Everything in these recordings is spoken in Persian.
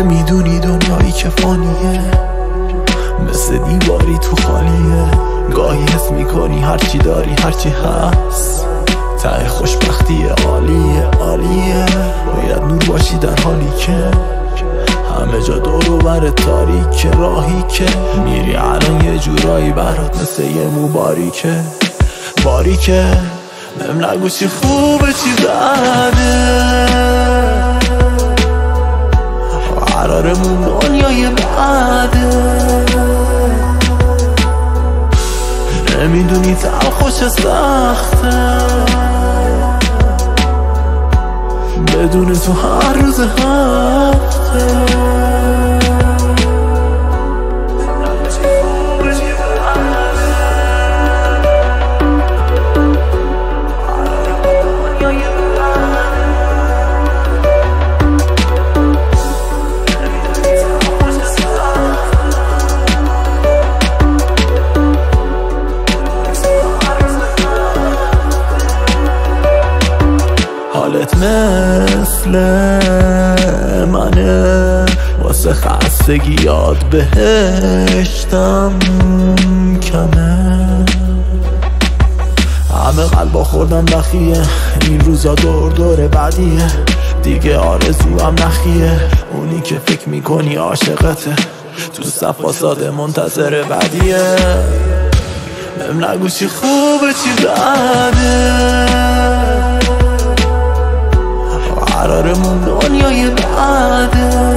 نمیدونی دنیایی که فانیه مثل دیواری تو خالیه. گاهی حس میکنی هرچی داری هرچی هست ته خوشبختی عالیه عالیه. باید نور باشی در حالی که همه جا دور و بر تاریکه. راهی که میری الان یه جورایی برات مثل یه مو باریکه باریکه. بهم نگو چی خوبه چی بده قرارمون دنیای بعده. نمیدونی تلخوش سخته بدون تو هر روز هفته. حالت مثل منه واسه خستگی یاد بهشتم کمه. همه قلبا خوردن بخیه این روزا دور بعدیه دیگه آرزو هم نخیه. اونی که فکر میکنی عاشقته تو صف واساده منتظر بعدیه. بهم نگو چی خوبه چی بده قرارمون دنیای بعده.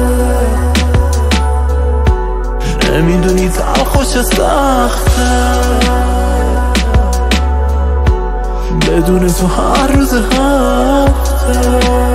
نمیدونی تلخوش سخته بدون تو هر روز هفته.